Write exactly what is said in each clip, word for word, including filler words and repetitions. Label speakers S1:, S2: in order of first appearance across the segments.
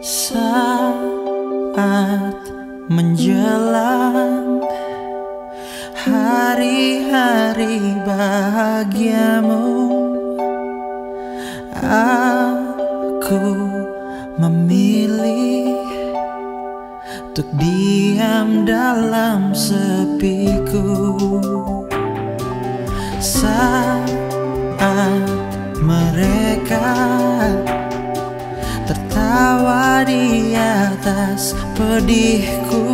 S1: Saat menjelang hari-hari bahagiamu, aku memilih untuk diam dalam sepiku. Saat mereka tertawa di atas pedihku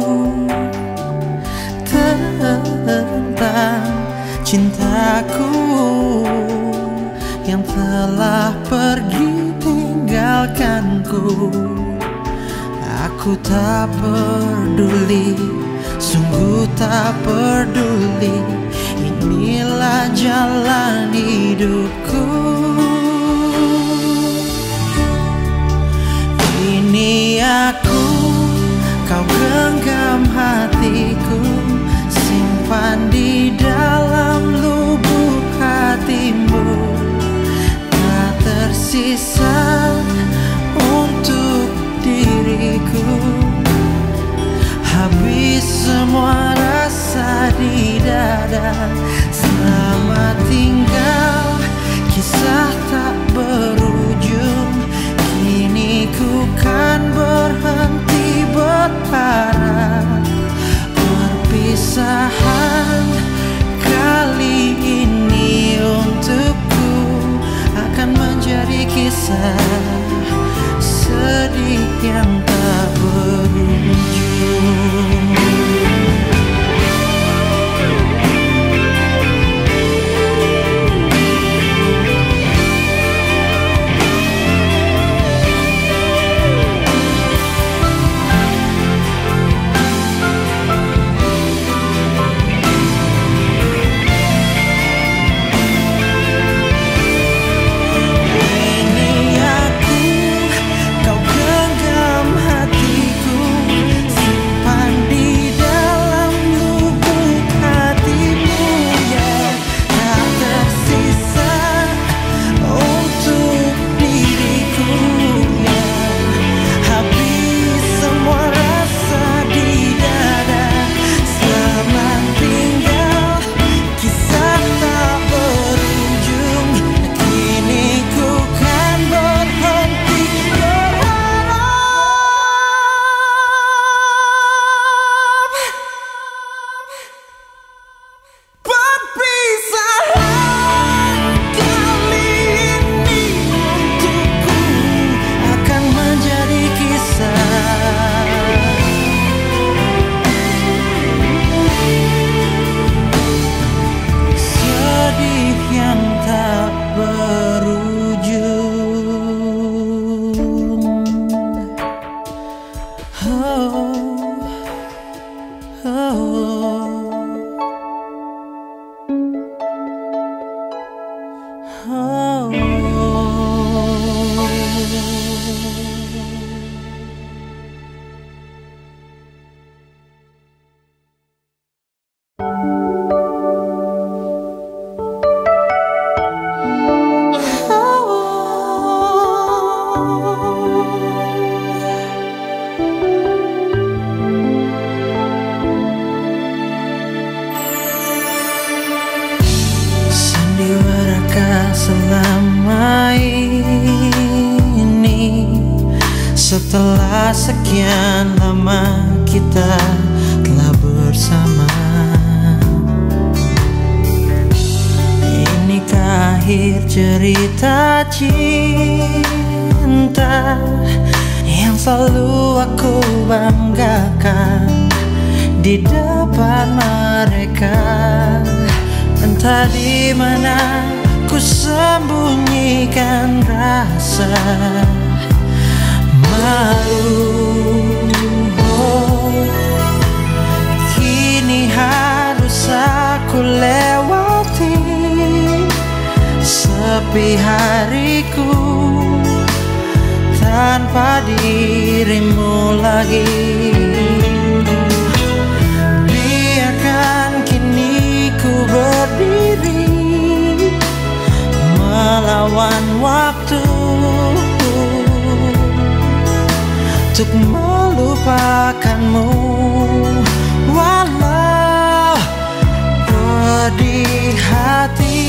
S1: tentang cintaku yang telah pergi tinggalkanku. Aku tak peduli, sungguh tak peduli, inilah jalan hidupku. Ini aku, kau genggam hatiku, simpan di dalam lubuk hatimu. Tak tersisa untuk diriku, habis semua rasa di dada. Selamat tinggal, kisah tak berujung. Kini ku kan berhenti berharap perpisahan kali ini untukku akan menjadi kisah sedih yang tak berujung. Selama ini, setelah sekian lama kita telah bersama, inikah akhir cerita cinta yang selalu aku banggakan di depan mereka. Entah di mana ku sembunyikan rasa malu. Oh, kini harus aku lewati sepi hariku tanpa dirimu lagi. Biarkan kini ku berdiri melawan waktu, untuk melupakanmu, walau pedih hati,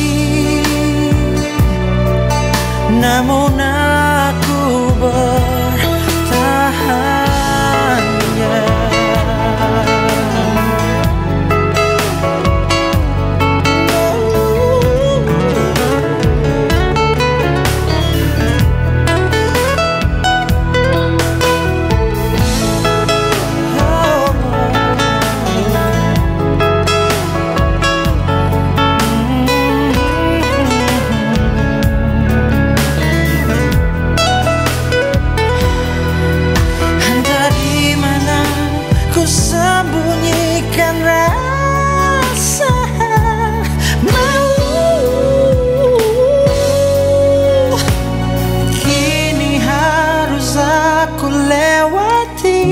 S1: namun aku bertahan, yeah. Sembunyikan rasa malu, kini harus aku lewati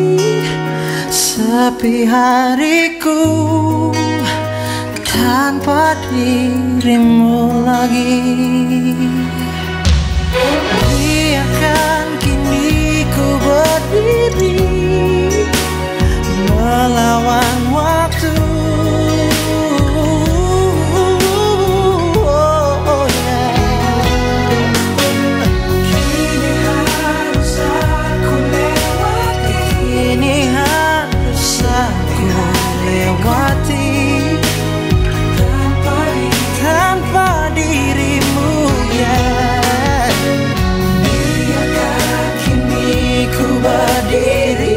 S1: sepi hariku tanpa dirimu lagi. Biarkan kini ku berdiri melawan waktu, oh, oh, yeah. Kini harus aku lewati, kini harus aku lewati tanpa, tanpa dirimu, yeah. Biarkan kini ku berdiri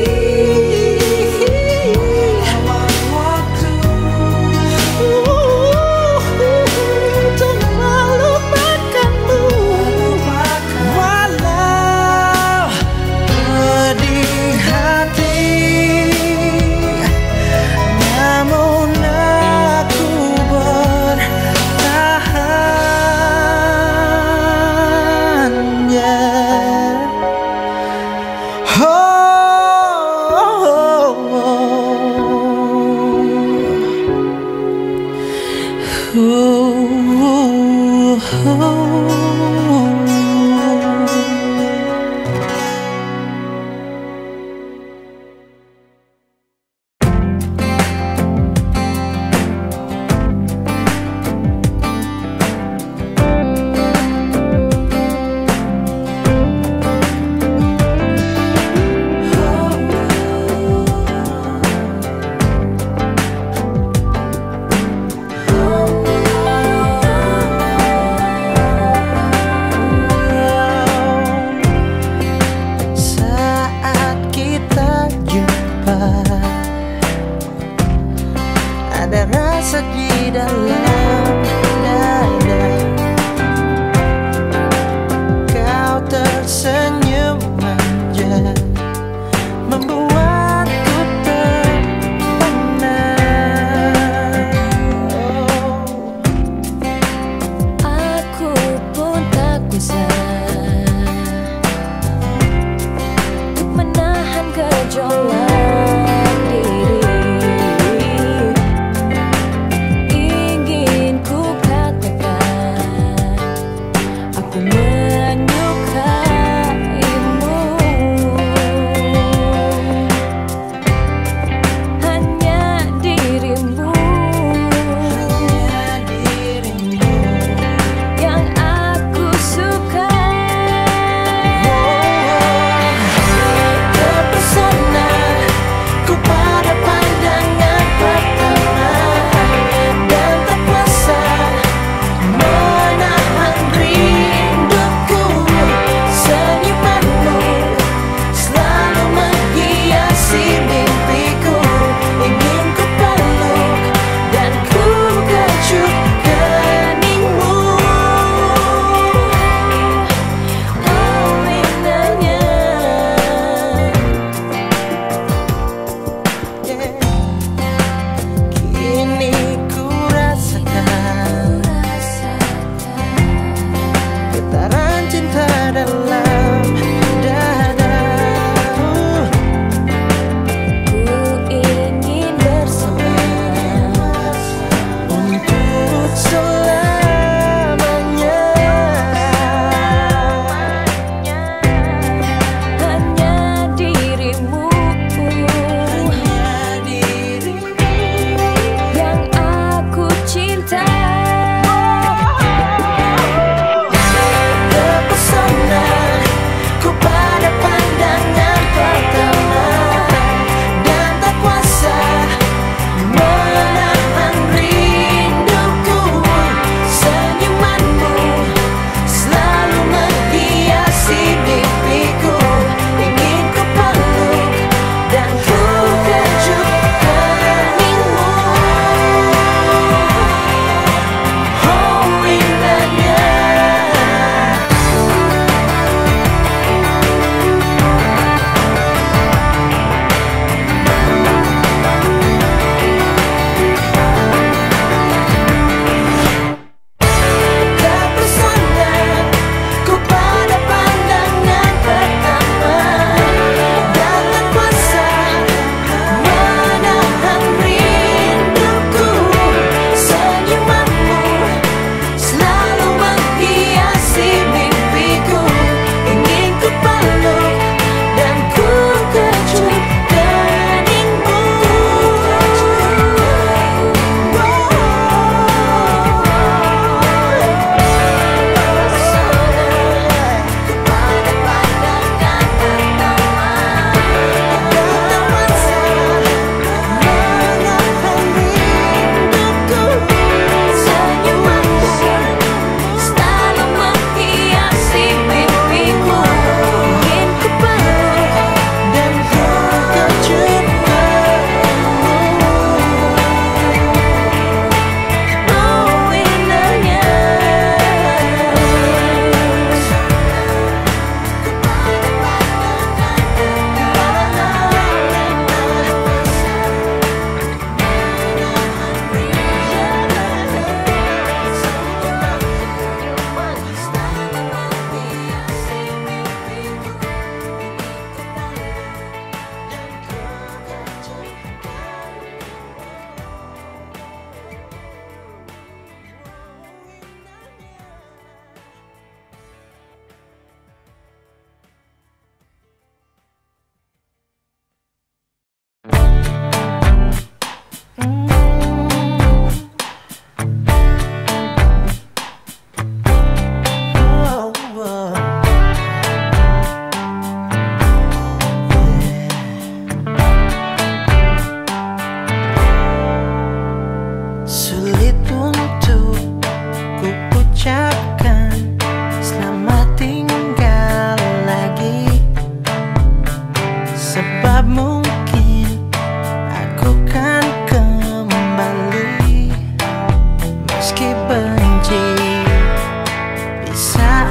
S1: ada rasa di dalam dada. Kau tersenyum manja, membuatku terpana. Oh.
S2: Aku pun tak bisa untuk menahan gejolak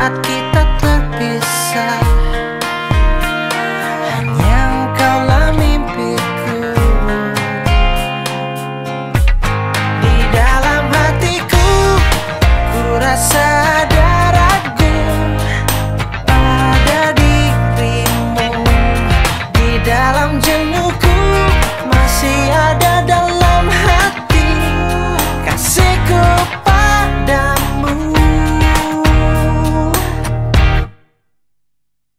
S1: saat kita terpisah. Hanya engkaulah mimpiku. Di dalam hatiku ku rasa ada ragu pada dirimu. Di dalam jenuhku masih ada dalam hati kasihku padamu.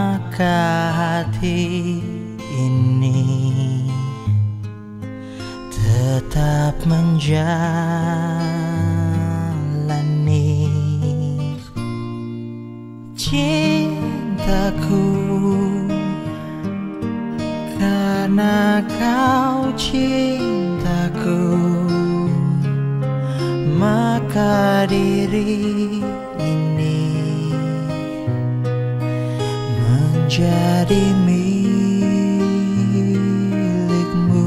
S1: maka hati ini tetap menjalani cintaku, karena kau cintaku, maka diri ini menjadi milikmu.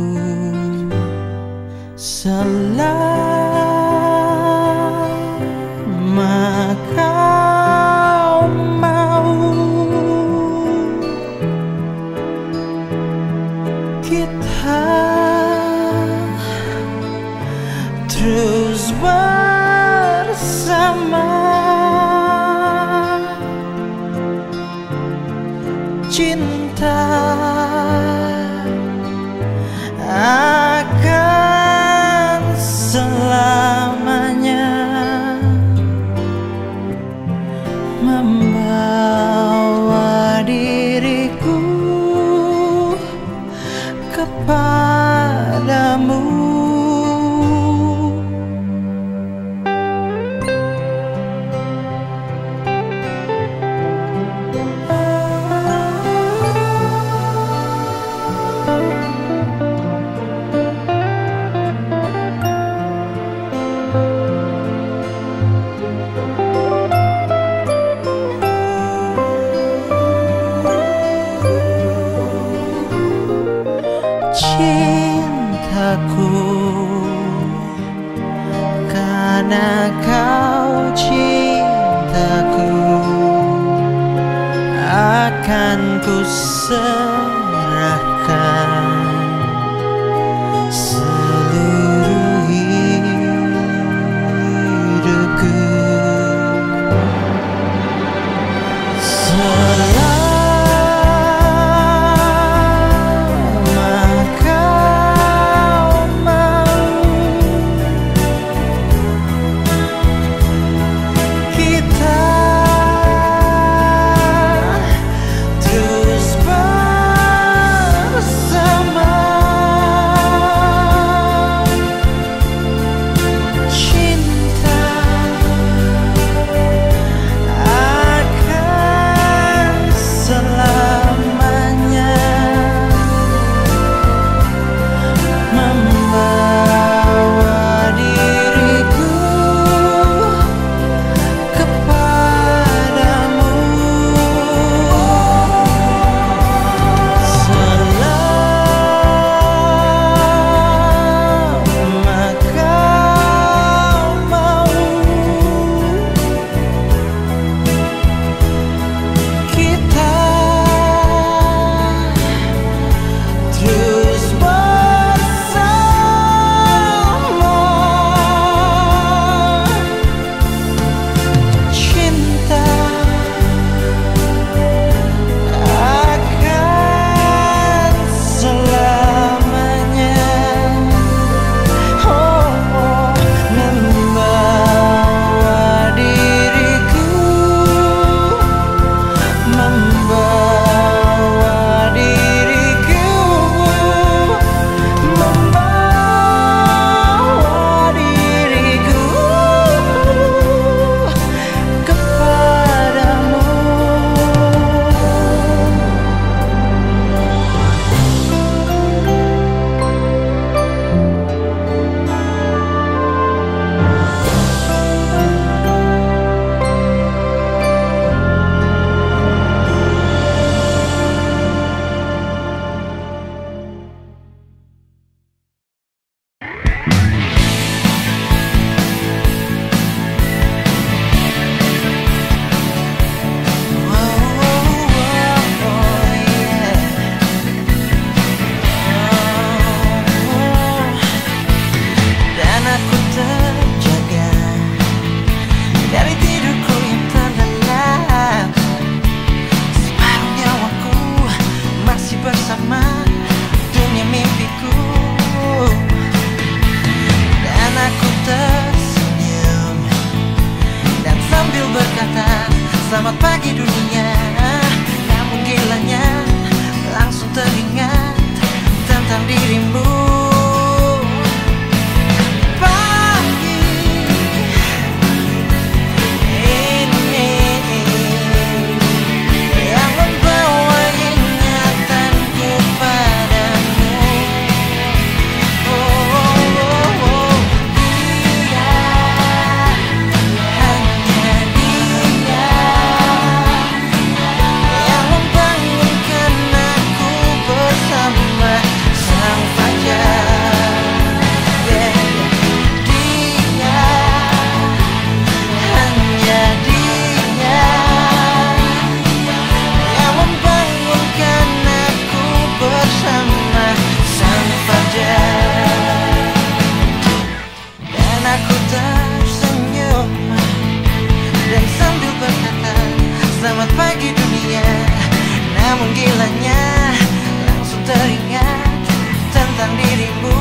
S1: Selama kau mau, kita terus bersama. Cinta akan selamanya membawa diriku kepadamu. Cintaku, karena kau cintaku, akan ku serahkan seluruh hidupku. Terus bersama. namun gilanya langsung teringat tentang dirimu.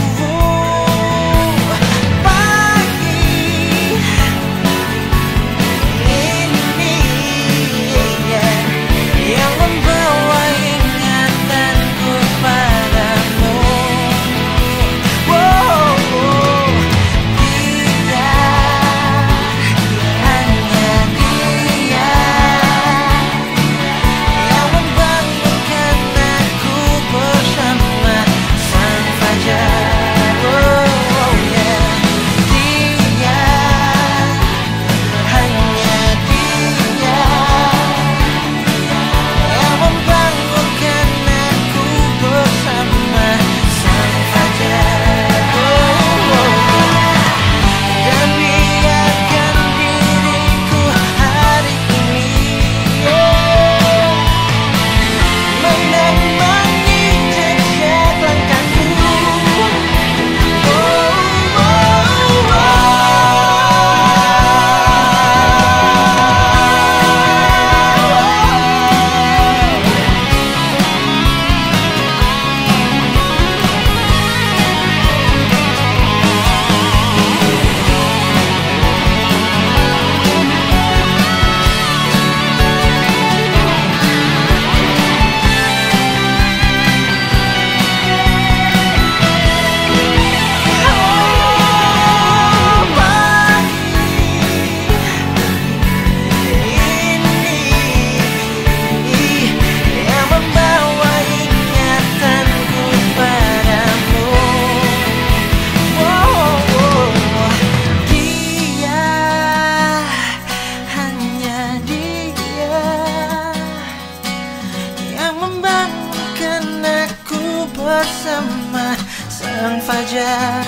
S1: Bersama sang fajar.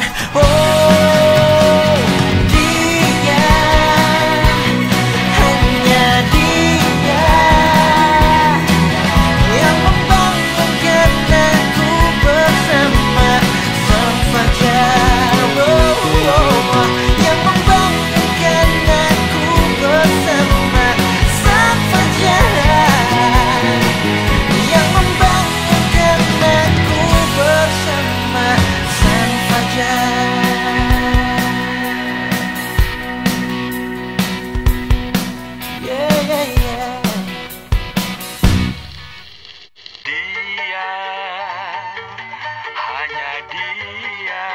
S1: Oh, dia, hanya dia yang membangunkan aku bersama sang fajar. Oh, oh, yang membangunkan aku bersama sang fajar, yang membangunkan aku bersama sang fajar. Yeah, yeah, yeah.
S3: Dia, hanya dia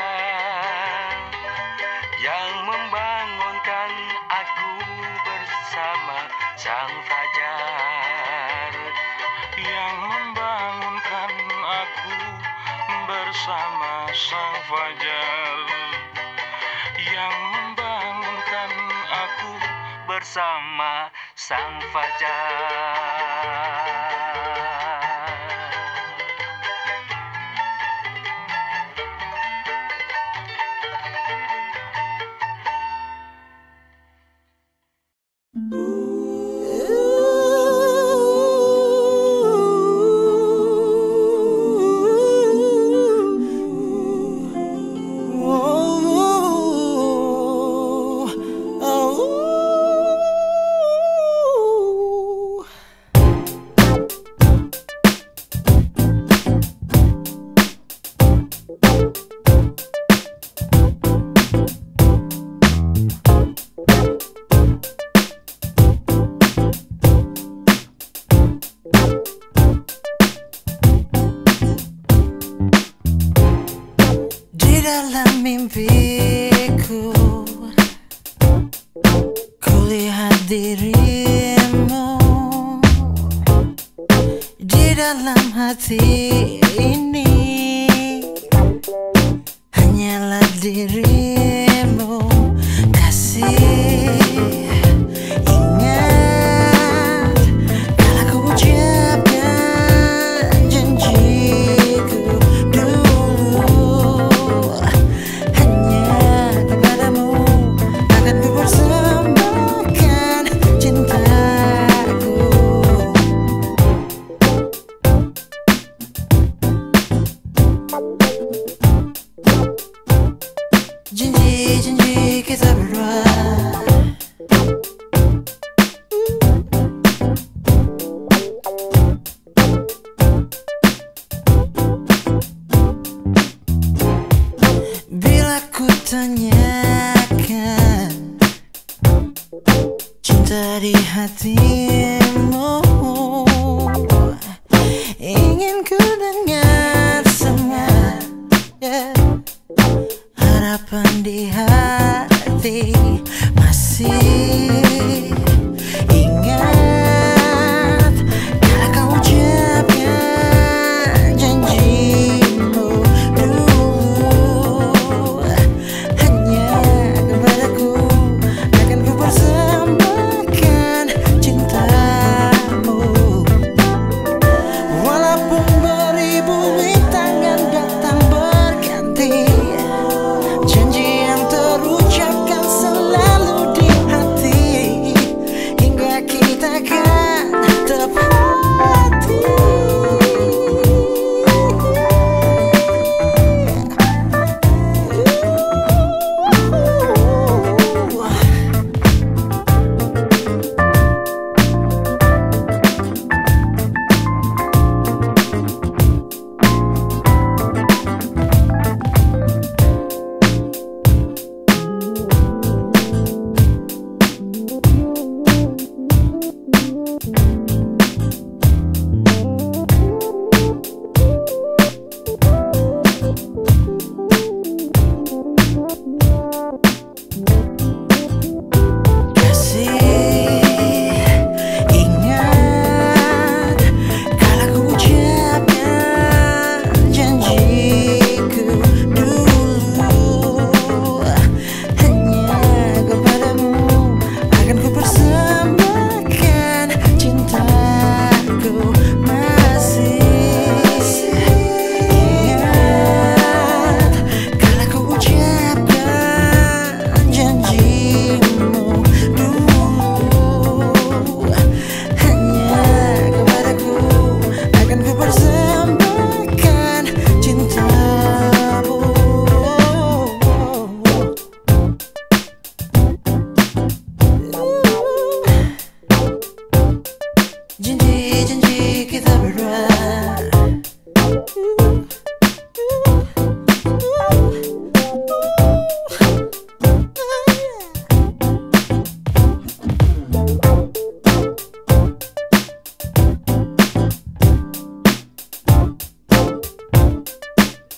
S3: yang membangunkan aku bersama sang fajar, yang membangunkan aku bersama sang fajar, yang membangunkan aku bersama sang fajar.
S1: Dalam mimpiku kulihat dirimu, di dalam hati ini hanyalah dirimu. Kasih, ingat kala ku ucapkan janjiku dulu, hanya kepadamu akan ku persembahkan cintaku. Janji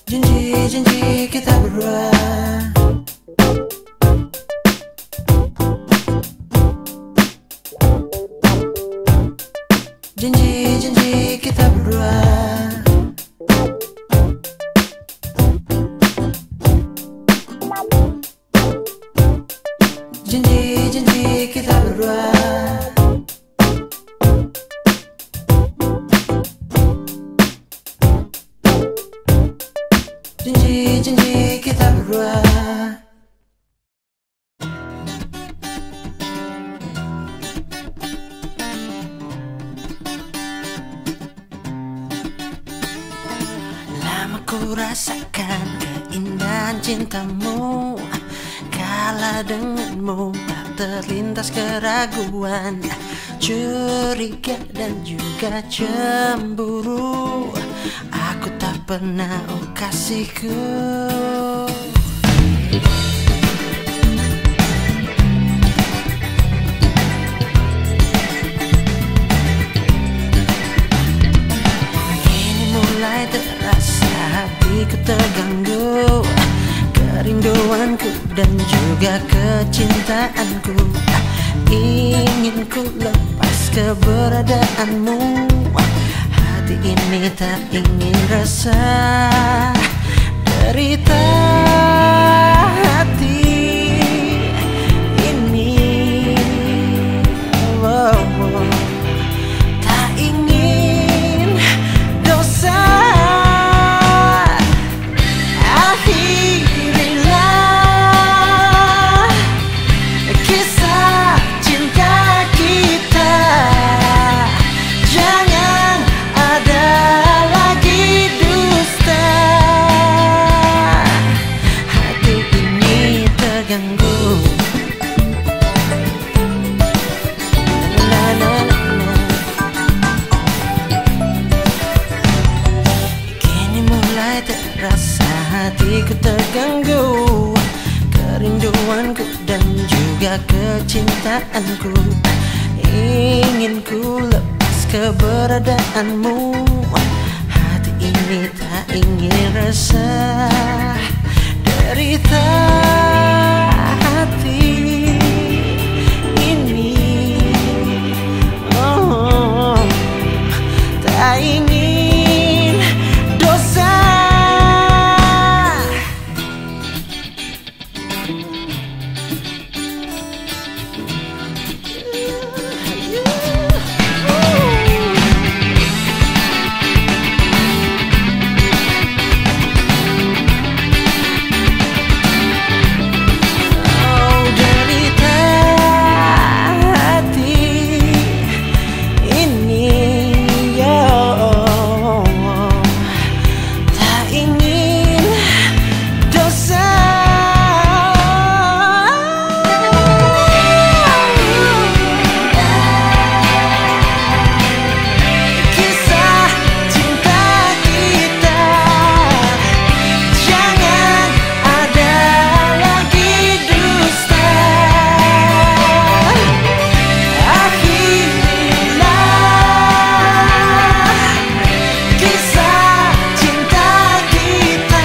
S1: Janji-janji kita berdua, janji-janji kita berdua, janji-janji kita berdua, janji-janji kita berdua. Lama ku rasakan keindahan cintamu, kala denganmu tak terlintas keraguan, curiga dan juga cemburu. Aku tak pernah, oh kasihku. Kini mulai terasa hatiku terganggu, kerinduanku dan juga kecintaanku. Ingin ku lepas keberadaanmu, hati ini tak ingin resah, derita hati ini. Oh, oh. Tak ingin dosa, akhirilah kisah cinta kita. Jangan ada lagi dusta, hati ini terganggu. La, la, la, la. Kini mulai terasa hatiku terganggu, kerinduanku dan juga kecintaanku. Ingin ku lepas keberadaanmu, hati ini tak ingin resah, derita hati ini. Oh, tak ingin dosa. Oh, derita hati ini, yo. Tak ingin dosa. Kisah cinta kita, jangan ada lagi dusta. Akhirilah kisah cinta kita,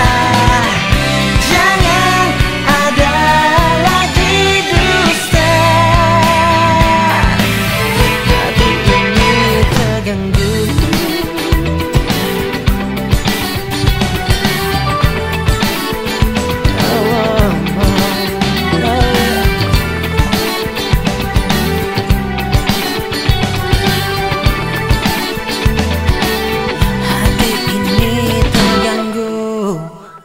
S1: jangan ada lagi dusta. Hati ini terganggu. Oh, oh, oh, oh. Hati ini terganggu.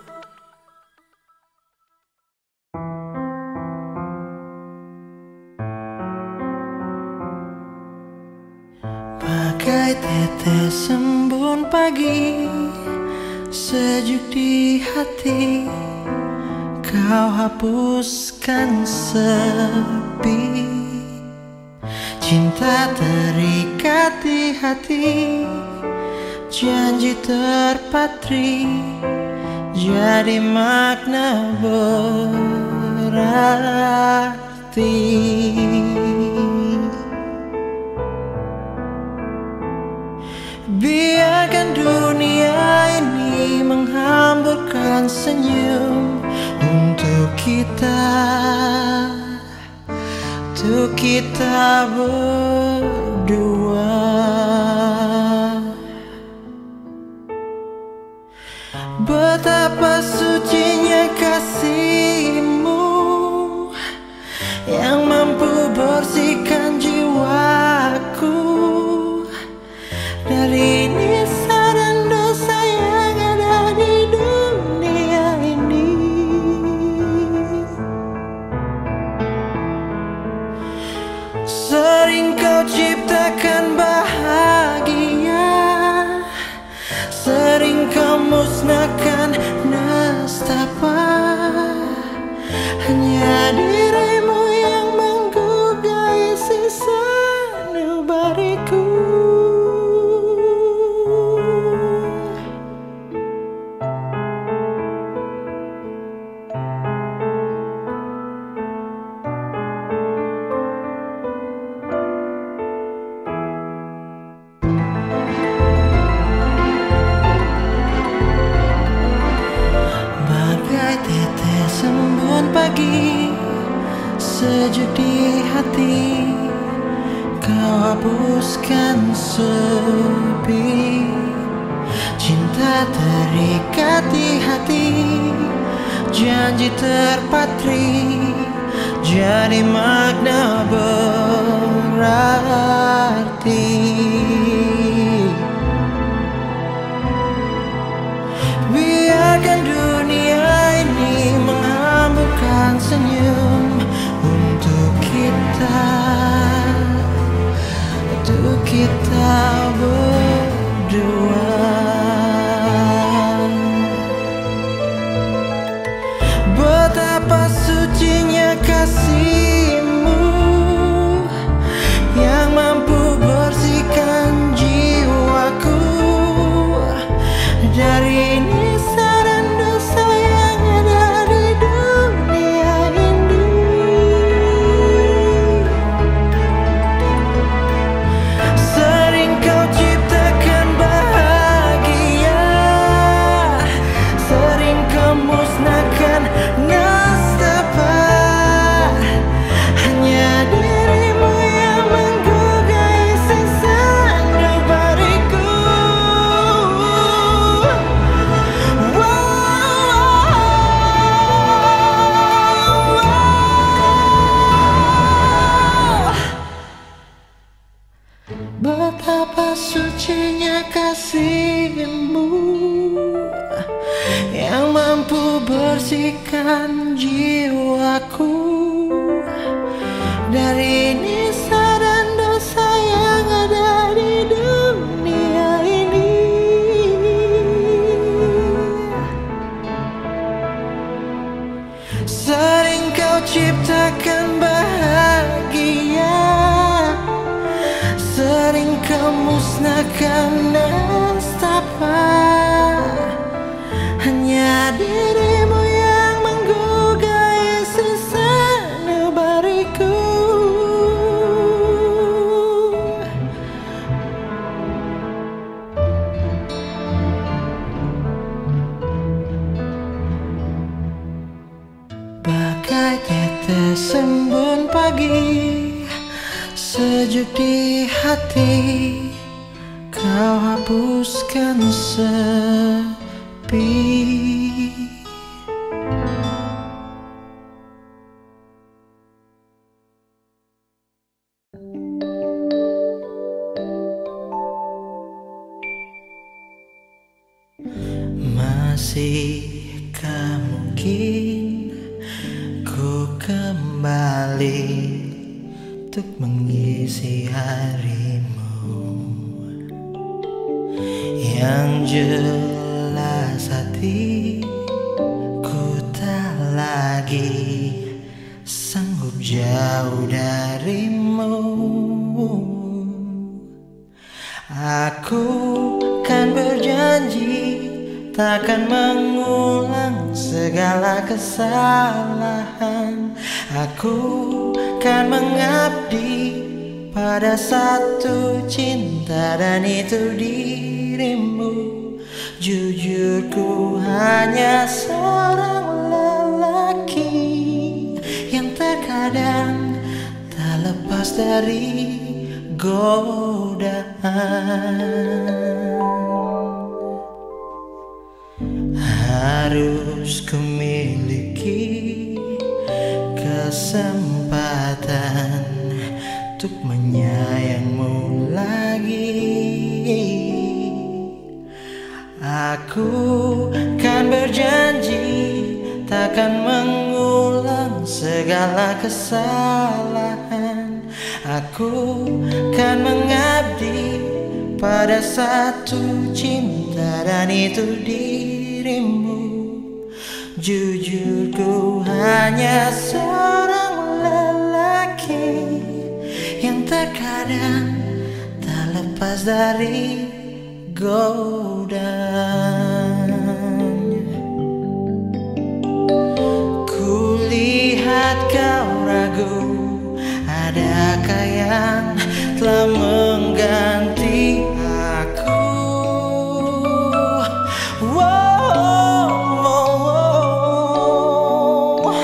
S1: Bagai tetes embun pagi, sejuk di hati, kau hapuskan sepi. Cinta terikat di hati, janji terpatri, jadi makna berarti. Biarkan dunia ini menghambat menumbuhkan senyum untuk kita, untuk kita berdua. Betapa sucinya kasih-Mu yang mampu bersihkan jiwaku dari nisa dan dosa yang ada di dunia ini. Sering Kau ciptakan bahagia, sering Kau musnahkan nestapa. Hanya diri-Mu yang menggugai sisa nubariku. Embun pagi, sejuk di hati, Kau hapuskan sepi. Cinta terikat di hati, janji terpatri, jadi makna berarti. Biarkan dunia ini menghamburkan senyum untuk kita, untuk kita berdua. Betapa sucinya kasih-Mu yang mampu bersihkan jiwaku dari nisa dan dosa yang ada di dunia ini. Sering Kau ciptakan bahagia, sering Kau musnahkan nestapa. Hanya diri-Mu yang menggugai sisa nubariku. Betapa sucinya kasih-Mu yang mampu bersihkan jiwaku dari nisa dan dosa yang ada di dunia ini. Sering Kau ciptakan bahagia, sering Kau musnahkan nestapa. Hanya diri-Mu yang menggugai sisa nubariku. Bagai tetes embun pagi, sejuk di hati, Kau hapuskan sepi. Masihkah mungkin ku kembali untuk mengisi harimu? Yang jelas hatiku tak lagi sanggup jauh darimu. Aku kan berjanji takkan mengulang segala kesalahan. Aku kan mengabdi pada satu cinta, dan itu dirimu. Jujur ku hanya seorang lelaki yang terkadang tak lepas dari godaan. Harus ku miliki kesempatan untuk menyayangmu lagi. Aku kan berjanji takkan mengulang segala kesalahan. Aku kan mengabdi pada satu cinta, dan itu dirimu. Jujur ku hanya seorang lelaki yang terkadang tak lepas dari godaan. Kulihat kau ragu, adakah yang telah mengganti aku? Wow, wow, wow.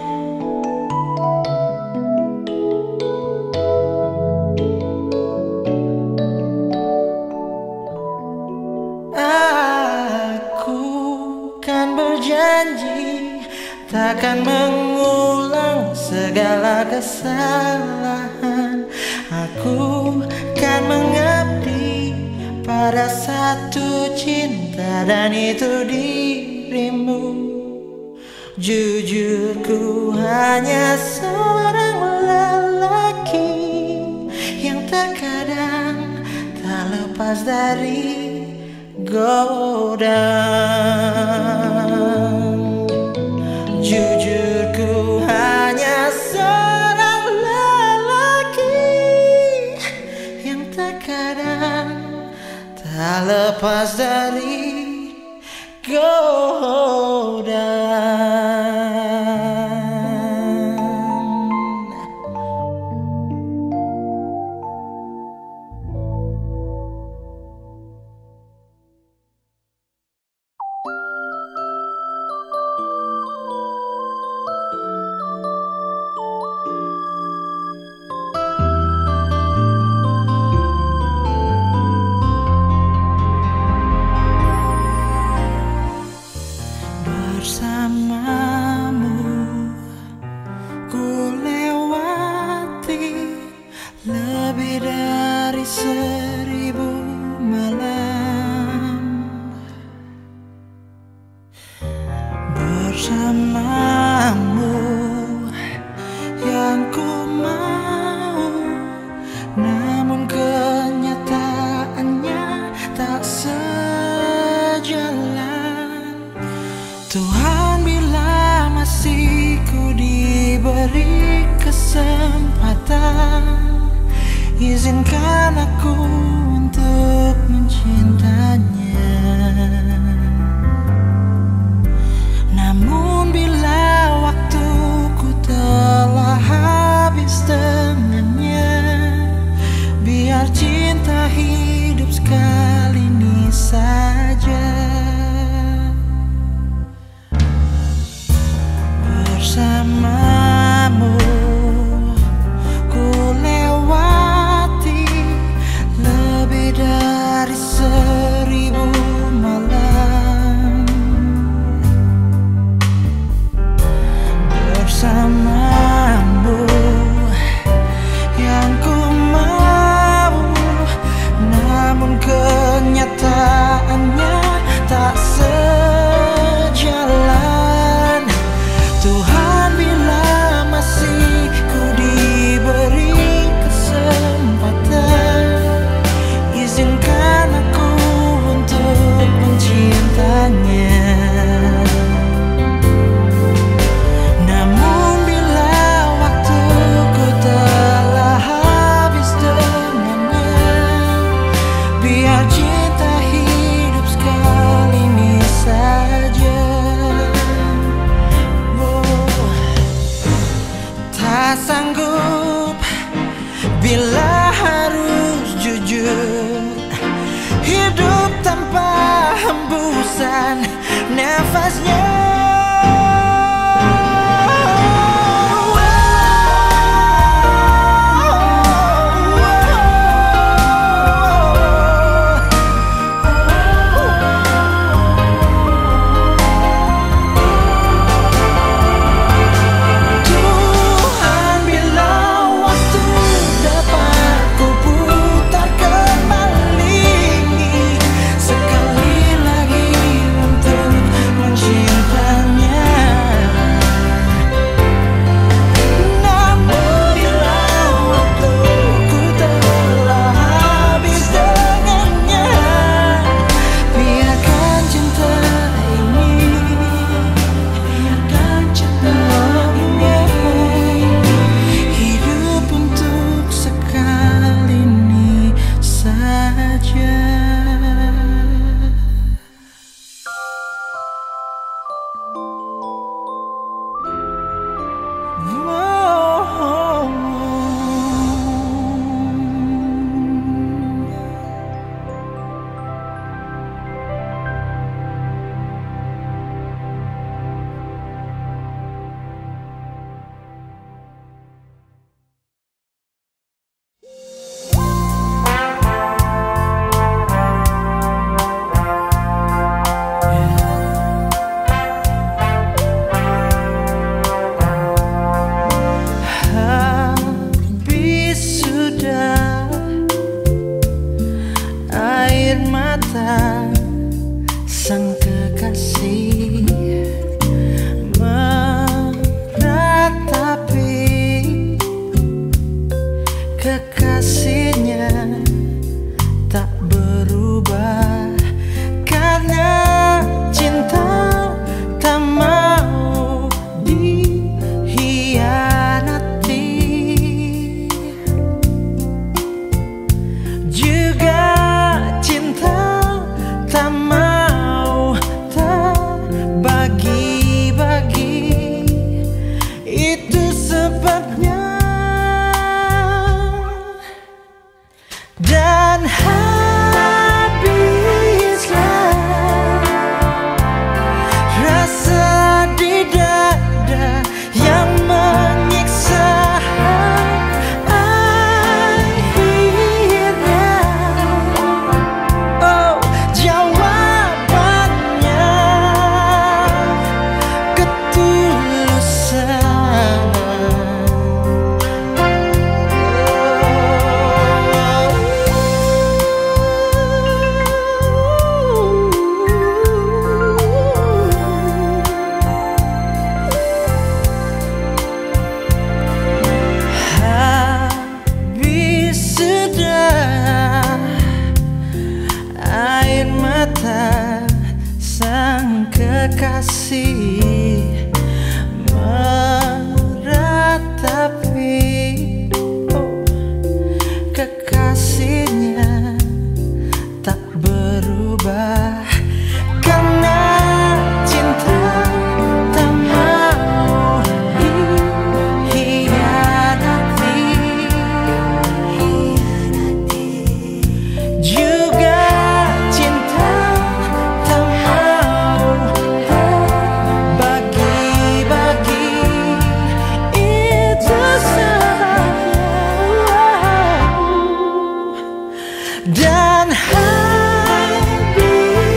S1: Aku kan berjanji takkan mengulang segala kesalahan. Aku kan mengabdi pada satu cinta, dan itu dirimu. Jujur ku hanya seorang lelaki yang terkadang tak lepas dari godaan. Jujur ku hanya seorang lelaki yang terkadang tak lepas dari godaan. Bersamamu ku lewati lebih dari seribu malam. Bersamamu yang ku mau, namun kenyataannya tak sejalan. Tuhan, bila masih ku diberi kesempatan, izinkan aku untuk mencintanya. Namun bila waktuku telah habis dengannya, biar cinta hidup sekali ini saja. Bersamamu ku lewati lebih dari seribu malam. Bersamamu yang ku mau, namun kenyataannya tak sejalan. Tuhan, bila masih ku diberi kesempatan, izinkan aku untuk mencintanya. Namun bila waktuku telah habis dengannya, biar cinta hidup sekali ini saja. Tak sanggup bila harus jujur, hidup tanpa hembusan nafasnya. Sang kekasih meratapi kekasihnya tak berubah karena cinta tak mau dikhianati. Juga cinta tak mau terbagi-bagi. Itu sebabnya dan habislah rasa di dada yang menyiksa. Akhirnya oh jawabannya ketulusan. Habis sudah air mata sang kekasih meratapi oh, kekasihnya tak berubah karena cinta tak mau dikhianati. Juga cinta tak mau terbagi-bagi. Itu sebabnya dan habis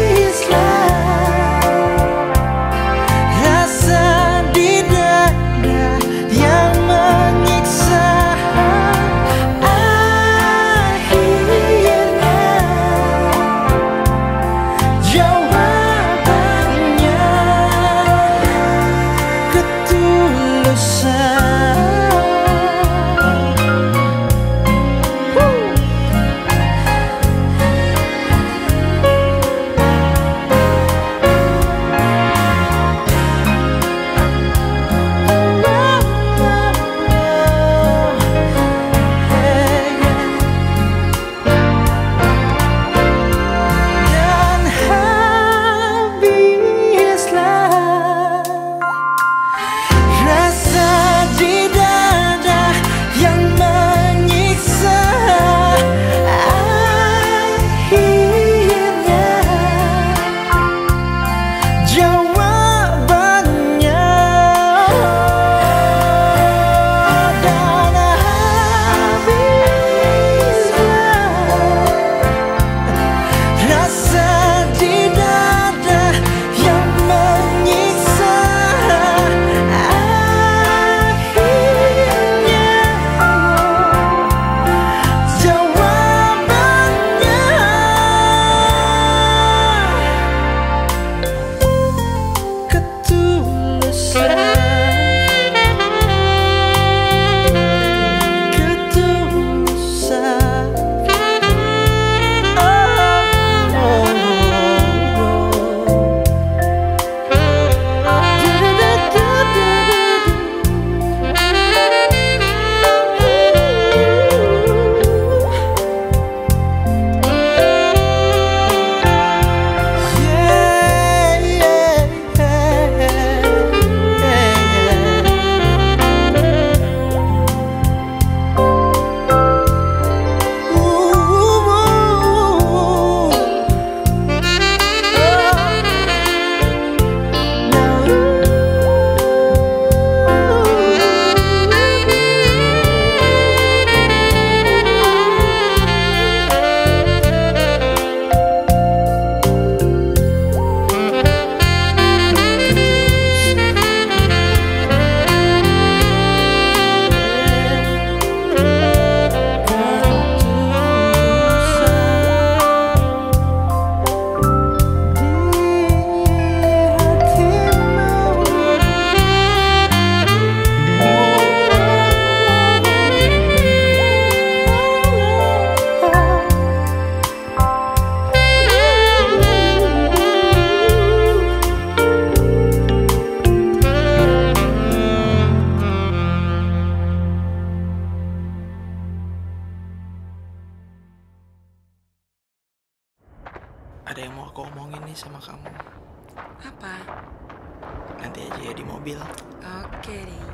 S4: ada yang mau aku omongin nih sama kamu.
S5: Apa?
S4: Nanti aja ya di mobil.
S5: Oke deh.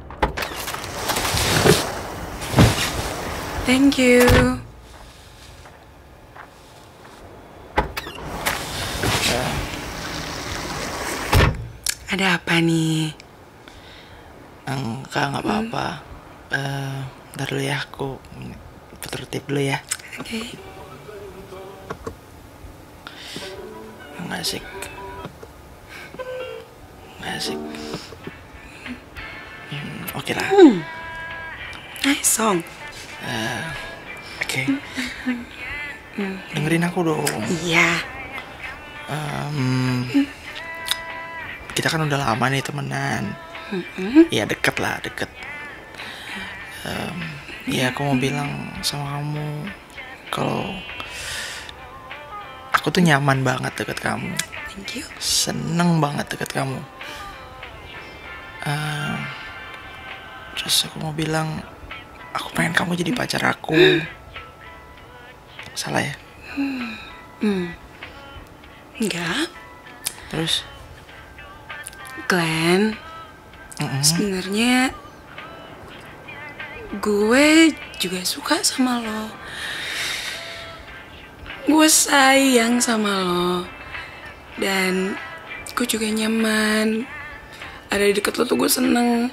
S5: Thank you.
S4: Uh,
S5: Ada apa nih?
S4: enggak, nggak apa-apa. Hmm. Uh, bentar dulu ya, aku putar tip dulu ya.
S5: Oke. Okay.
S4: Nggak asik. Nggak asik. Hmm, Oke okay lah.
S5: Hmm. Nice song.
S4: Uh, Oke. Okay. Dengerin aku dong.
S5: Iya.
S4: Um, kita kan udah lama nih temenan. Iya, deket lah, deket. Um, ya aku mau bilang sama kamu kalau aku tuh nyaman banget deket kamu.
S5: Thank you.
S4: Seneng banget deket kamu. Uh, terus aku mau bilang aku pengen kamu jadi pacar aku. Salah ya?
S5: Hmm. Hmm. Enggak.
S4: Terus?
S5: Glenn,
S4: Mm-mm.
S5: sebenarnya gue juga suka sama lo. Gue sayang sama lo. Dan gue juga nyaman. Ada di deket lo tuh gue seneng.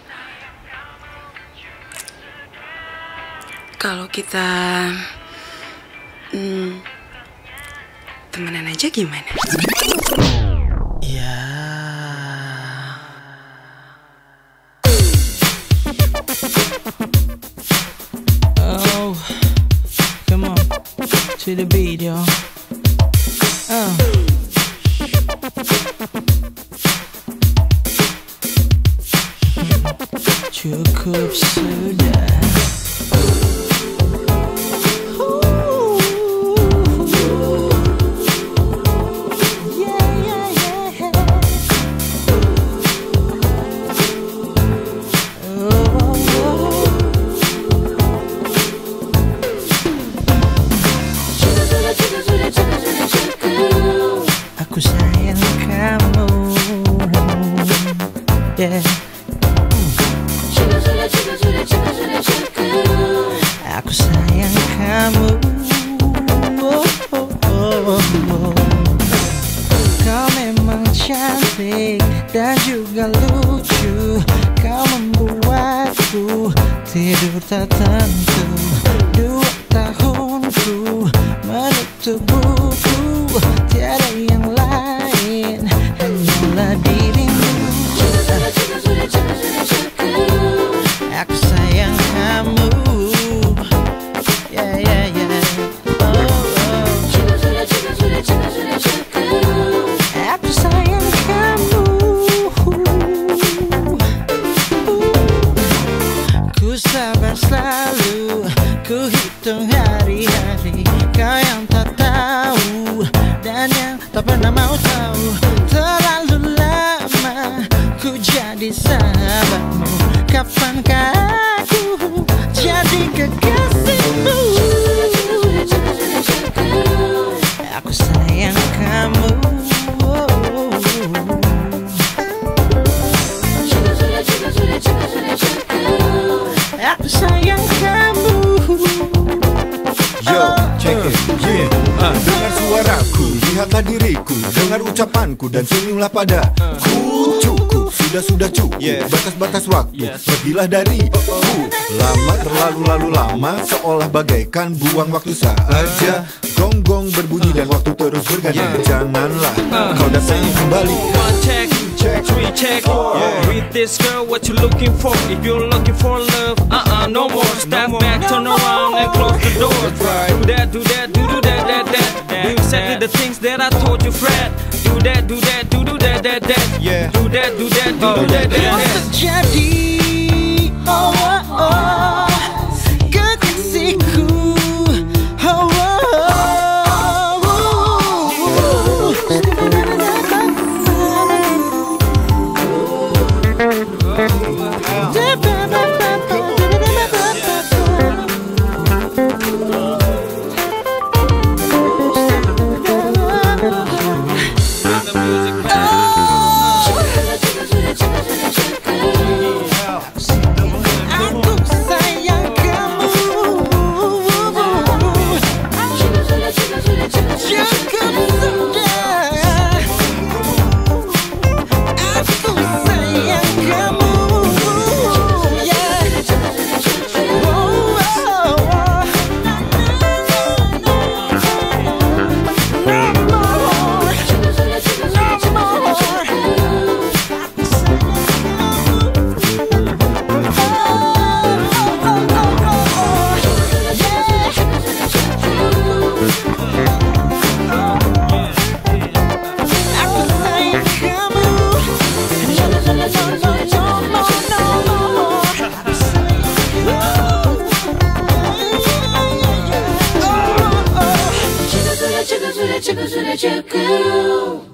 S5: Kalau kita hmm, temenan aja gimana?
S4: Ya. Oh, come on to the beat, yo. Oh. Cukup sudah. Aku sayang kamu, yeah. Aku sayang kamu, oh, oh, oh, oh. Kau memang cantik dan juga lucu. Kau membuatku tidur tak tentu. Dua tahunku menutup buku. Tiada yang lain, hanyalah dirimu. Aku sayang kamu, yeah, yeah, yeah. Oh, oh. Aku sayang kamu. Ku sabar selalu, ku hitung hari-hari. Kau yang tak tahu dan yang tak pernah mau tahu. Terlalu lama ku jadi sahabatmu. Kapankah aku jadi kekasihmu? Aku sayang kamu, oh. Aku sayang kamu.
S6: Yo, check it, yeah. uh, Dengar suaraku, lihatlah diriku. Dengar ucapanku dan senyumlah padaku. Cukup, sudah-sudah cukup, yeah. Batas-batas waktu, yes. Pergilah dariku. Lama, terlalu-lalu lama, seolah bagaikan buang waktu saja. Gong-gong berbunyi dan waktu terus berganti, yeah. Janganlah uh, kau datang kembali.
S7: One check, check, three check, yeah. With this girl, what you looking for? If you're looking for love, uh-uh, no more. Step no back, turn around and close the door. Right. Do that, do that, do do that, that, that. Do exactly the things that I told you, Fred. Do that, do that, do do that, that, that. Yeah. Do that, do that, do do that, that, that.
S4: Terjadi, oh, oh, oh, kekasihku, oh, oh, oh, oh.
S1: Girl.